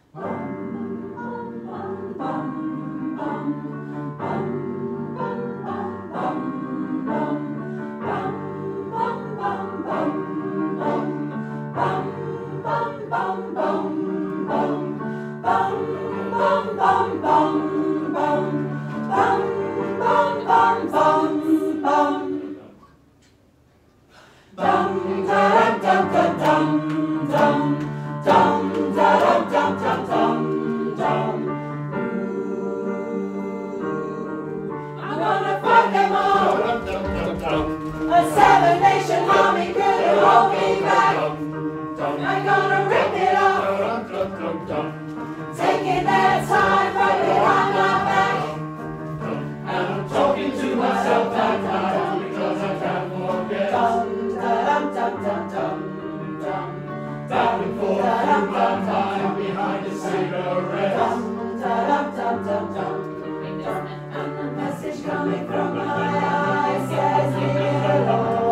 A Seven Nation Army couldn't hold me back. I'm gonna rip it off, taking their time right behind my back. And I'm talking to myself at night because I can't forget. Back and forth through my mind behind a cigarette. And the message coming from my eyes says leave it alone.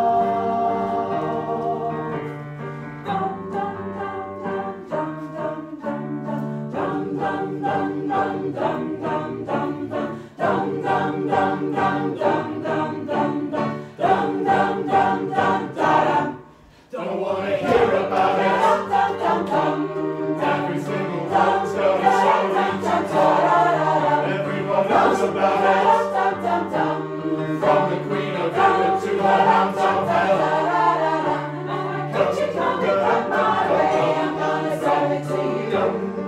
Don't want to hear about it. Every single one's got a story to tell. Everyone knows about it. From the Queen of England to the Hounds of Hell. Don't you come from my way, I'm gonna serve it to you.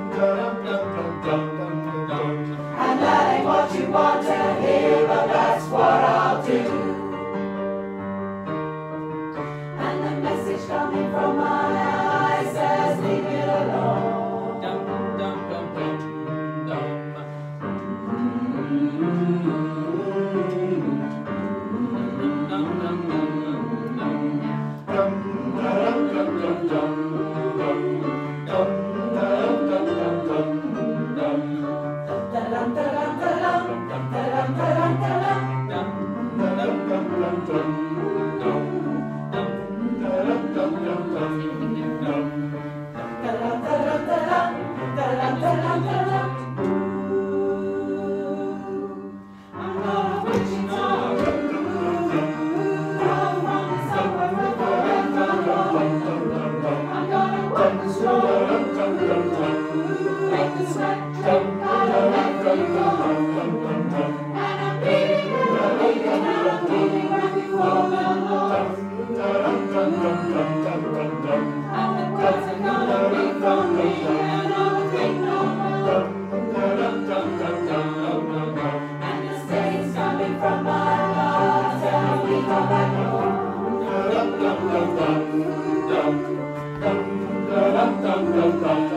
And that ain't what you want to hear, but that's what I'll do. And the message coming from my eyes says leave it alone. Dum dum dum dum dum.